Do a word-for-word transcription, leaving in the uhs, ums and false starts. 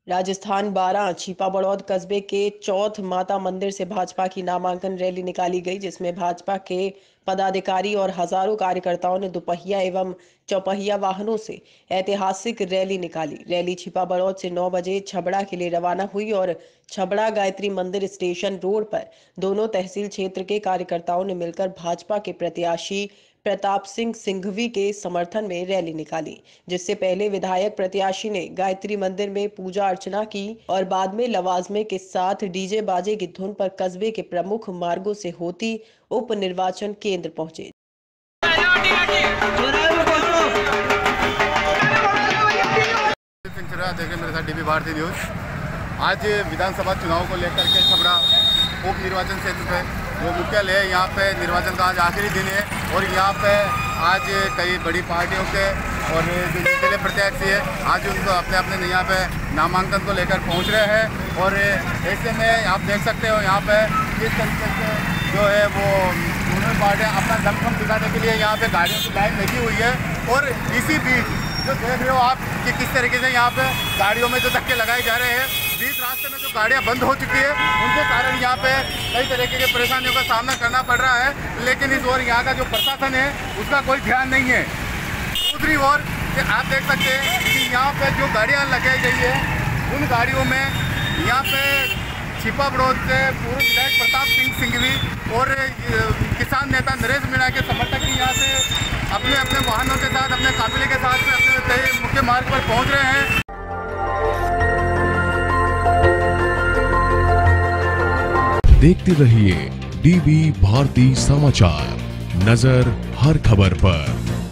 राजस्थान बारां छिपा बड़ौद कस्बे के चौथ माता मंदिर से भाजपा की नामांकन रैली निकाली गई, जिसमें भाजपा के पदाधिकारी और हजारों कार्यकर्ताओं ने दोपहिया एवं चौपहिया वाहनों से ऐतिहासिक रैली निकाली। रैली छिपा बड़ौद से नौ बजे छबड़ा के लिए रवाना हुई और छबड़ा गायत्री मंदिर स्टेशन रोड पर दोनों तहसील क्षेत्र के कार्यकर्ताओं ने मिलकर भाजपा के प्रत्याशी प्रताप सिंह सिंघवी के समर्थन में रैली निकाली, जिससे पहले विधायक प्रत्याशी ने गायत्री मंदिर में पूजा अर्चना की और बाद में लवाजमे के साथ डीजे बाजे की धुन पर कस्बे के प्रमुख मार्गों से होती उप निर्वाचन केंद्र पहुंचे। मेरे साथ डीबी भारती न्यूज। आज विधानसभा चुनाव को लेकर के छबड़ा उप निर्वाचन क्षेत्र पे जो मुख्यालय है, यहाँ पे निर्वाचन का आज आखिरी दिन है और यहाँ पे आज कई बड़ी पार्टियों के और जो जिले प्रत्याशी है आज उनको अपने अपने यहाँ पे नामांकन को लेकर पहुँच रहे हैं। और ऐसे में आप देख सकते हो यहाँ पे किस तरीके से जो है वो दोनों पार्टियाँ अपना दमखम दिखाने के लिए यहाँ पे गाड़ियों की लाइन लगी हुई है। और इसी बीच जो देख रहे हो आप कि किस तरीके से यहाँ पे गाड़ियों में जो धक्के लगाए जा रहे हैं, बीच रास्ते में जो गाड़ियाँ बंद हो चुकी है उनके कारण यहाँ पे कई तरीके की परेशानियों का सामना करना पड़ रहा है। लेकिन इस ओर यहाँ का जो प्रशासन है उसका कोई ध्यान नहीं है। दूसरी ओर आप देख सकते हैं कि यहाँ पे जो गाड़ियाँ लगाई गई है उन गाड़ियों में यहाँ पे छिपा बड़ौद से पूर्व विधायक प्रताप सिंह सिंघवी और किसान नेता नरेश मीणा के समर्थक भी यहाँ से अपने अपने वाहनों के साथ अपने काफिले के साथ में अपने मुख्य मार्ग पर पहुँच रहे हैं। देखते रहिए डीबी भारती समाचार, नजर हर खबर पर।